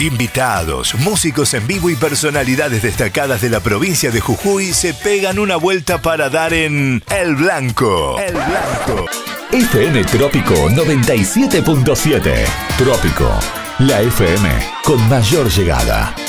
Invitados, músicos en vivo y personalidades destacadas de la provincia de Jujuy se pegan una vuelta para dar en El Blanco. El Blanco. FM Trópico 97.7. Trópico, la FM con mayor llegada.